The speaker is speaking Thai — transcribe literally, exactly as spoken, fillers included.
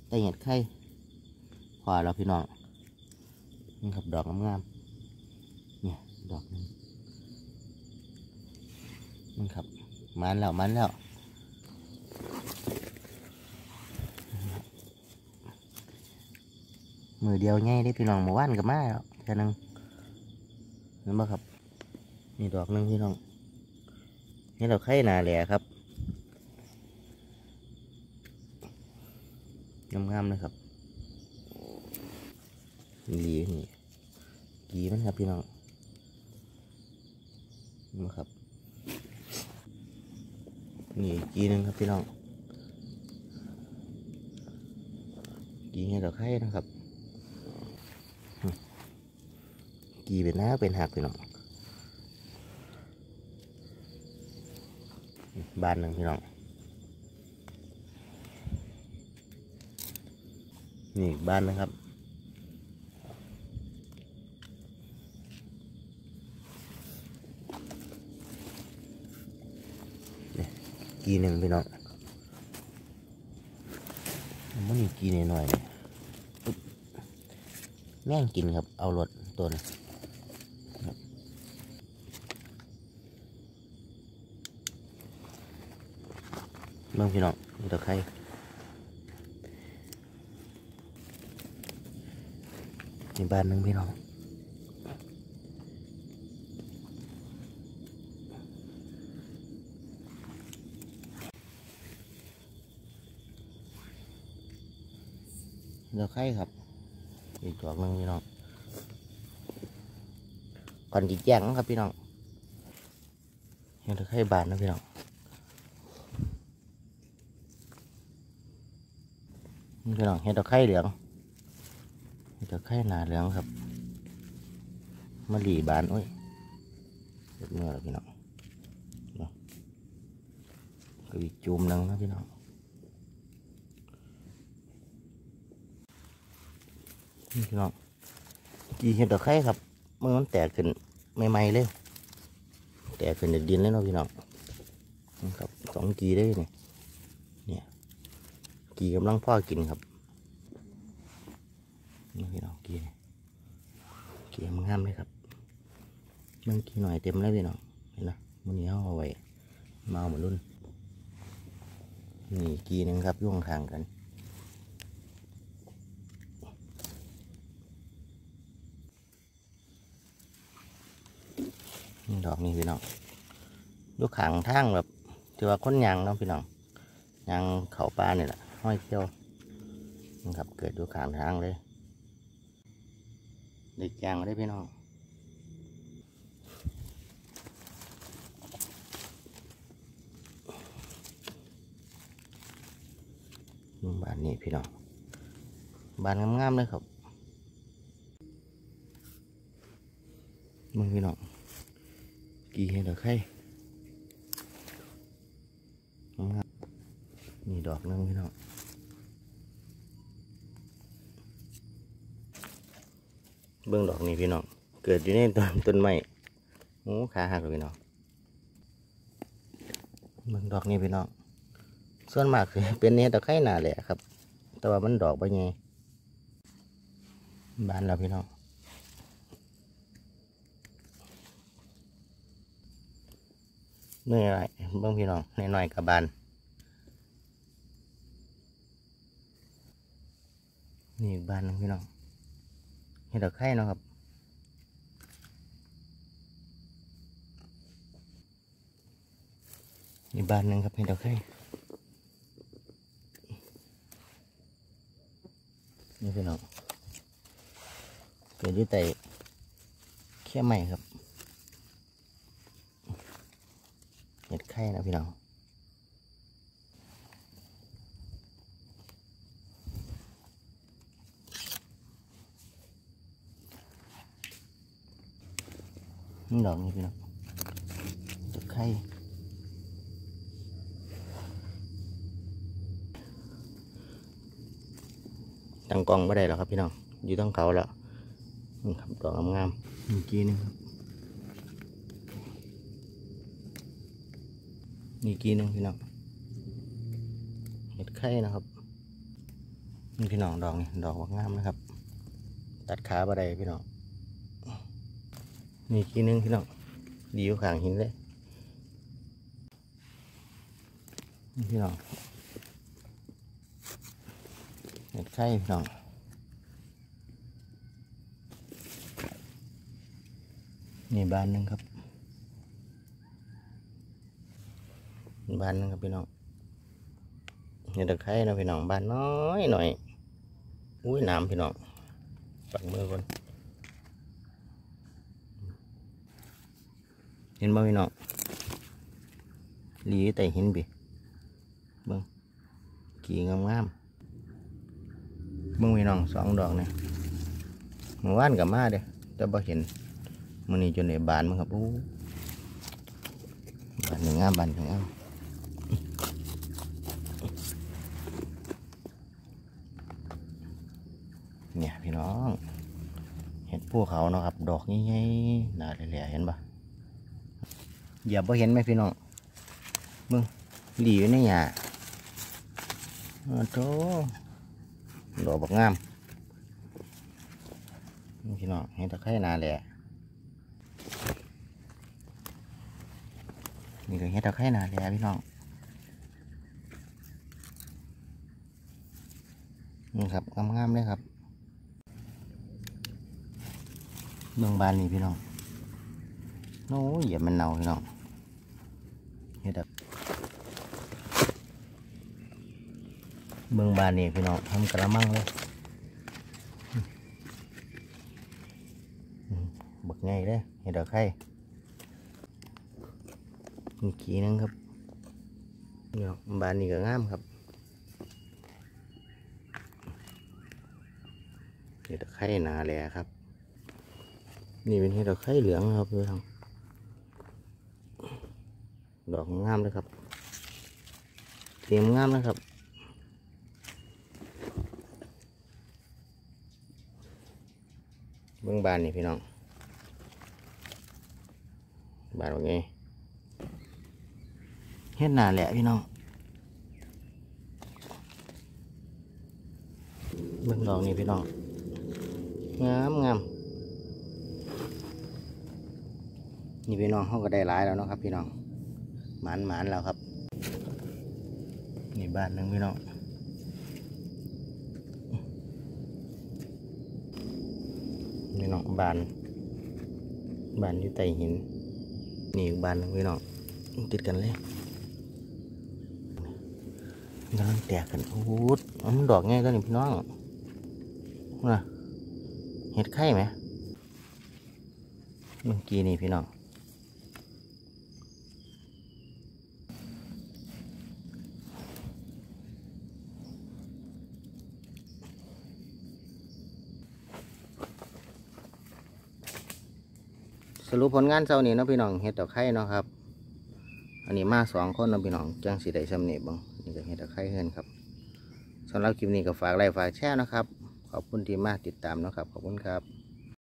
ได้เห็ดไข่พอแล้วพี่น้องนี่ครับดอกงามๆเนี่ยดอกนึงนี่ครับมันแล้วมันแล้วมือเดียวง่ายได้พี่น้องมาว่านกับมาแล้วแค่นึงเห็นไหมครับนี่ดอกนึงพี่น้องนี่เราไข่หนาแหล่ครับงามๆเลยครับดีนี่ดีมันครับพี่น้องนี่ครับนี่กีนึงครับพี่น้องกีให้เราไข่นะครับกีเป็นหน้าเป็นหักพี่น้องบานหนึ่งพี่น้องนี่บ้านนะครับกีหนึ่งพี่น้องมันมีกีหน่อยหน่อยแม่งกินครับเอารถตัวนี้เมืองพี่น้องมีตะไคร้ในบ้านหนึ่งพี่น้องตะไคร้ครับอีกดอกหนึ่งพี่น้องก่อนจีแจ้งครับพี่น้องเห็นตะไคร้บานนะพี่น้องพี่น้องเห็นตะไคร้เหลืองเห็นตะไคร้หนาเหลืองครับมะลีบานโอ้ยเมื่อแล้วพี่น้องก็อีกจุ่มนึงนะพี่น้องพี่น้องกีเห็ดตะไคร้ครับเมื่อมันแตกขึ้นใหม่ๆเลยแตกขึ้นจากดินเลยเนาะพี่น้องครับสองกีได้เนี่ยเนี่ยกีกำลังพ่อกินครับนี่พี่น้องกีกีมันงามเลยครับมันกีหน่อยเต็มแล้วพี่น้องเห็นไหมมันเหนียวเอาไว้เมาเหมือนรุ่นนี่กีนึงครับย่วงทางกันดอกนี้พี่น้องยกขางทางแบบที่ว่าค้นยางเนาะพี่น้องยางเขาปลาเนี่ยแหละห้อยเที่ยวนะครับเกิดยกขางทางเลยเด็กยางได้พี่น้องบ้านนี้พี่น้องบ้านงามๆเลยครับมึงพี่น้องกี่เห็ดตะไคร้นี่ดอกนึงพี่น้องเบื้องดอกนี้พี่น้องเกิดอยู่ในต้นต้นไม้โอ้ขาหักเลยพี่น้องเบื้องดอกนี้พี่น้องส่วนมากคือเป็นเห็ดตะไคร้หนาแหละครับแต่ว่ามันดอกใบใหญ่บานแล้วพี่น้องเนื่อยไรเบื้องพี่น้องในหน่อยกับบานนี่อีกบานนึงพี่น้องเห็ดตะไคร้เนาะครับนี่บานนึงครับเห็ดตะไคร้นี่พี่น้องเกิดที่ไตแค่ใหม่ครับเห็ดไข่นะพี่น้องนี่ดอกนี่พี่น้องเห็ดไข่ตั้งกล้องไม่ได้หรอกครับพี่น้องอยู่ตั้งเขาแล้วนี่ครับดอกงามๆเมื่อกี้นึงครับนี่กี้นึงพี่น้องเห็ดไข่นะครับนี่พี่น้องดอกนี่ดอกว่างามนะครับตัดขาบ่ได้พี่น้องนี่ทีนึงพี่น้องดีอยู่ข้างหินเลยนี่พี่น้องเห็ดไข่พี่น้องนี่บานหนึ่งครับบานหนึ่งครับพี่น้องเห็ดไข่นะพี่น้องบานน้อยหน่อยอุ้ยน้ำพี่น้องปักมือก่อนเห็นบ่พี่น้องหลีแต่หินบิเบิ่งกี่งามๆเบิ่งพี่น้องสองดอกเนี่ยเมื่อวานกับมาเด้แต่บ่เห็นมื้อนี้จนได้บานมั้งครับโอ้บานหนึ่งงามบานหนึ่งงามเนี่ยพี่น้องเห็ดภูเขาเนาะครับดอกใหญ่ๆหนาแหล่ๆเห็นปะอย่าบ่เห็นไหมพี่น้องเบิ่งหลีอยู่ในหญ้าโอ้โธ่ดอกบักงามพี่น้องเห็ดตะไคร้หนาแหล่นี่ก็เห็ดตะไคร้หนาแหล่พี่น้องนี่ครับงามๆเลยครับเมืองบานนี่พี่น้องโน้เหยียบมันเน่าพี่น้องเห็ดแบบเมืองบานนี่พี่น้องทำกระมังเลยบักไงเลยเห็ดดอกไข่มีขีนึงครับพี่น้องบานนี่ก็งามครับเห็ดดอกไข่หนาแหล่ครับนี่เป็นเห็ดดอกไข่เหลืองครับพี่น้องดอกงามเลยครับเตรียมงามนะครับเบื้องบานนี่พี่น้องบานว่าไงเห็ดหนาแหละพี่น้องเบื้องดอกนี่พี่น้องงามงามนี่พี่น้องเขาก็ได้หลายแล้วเนาะครับพี่น้องหมานหมานแล้วครับนี่บ้านหนึ่งพี่น้องพี่น้องบ้านบ้านอยู่ใต้หินนี่อีกบ้านหนึ่งพี่น้องติดกันเลยกำลังแตกกันโอ้โหมันดอกง่ายก็นี่พี่น้องนะเห็ดไข่ไหมเมื่อกี้นี่พี่น้องสรุปผลงานเช้านี้เนาะพี่น้องเห็ดดอกไข่เนาะครับอันนี้มาสองคนเนาะพี่น้องจังสีได้สำเนียบบ้างนี่ก็เห็ดดอกไข่เฮือนครับสำหรับคลิปนี้ก็ฝากไลค์ฝากแชร์นะครับขอบคุณที่มาติดตามนะครับขอบคุณครับ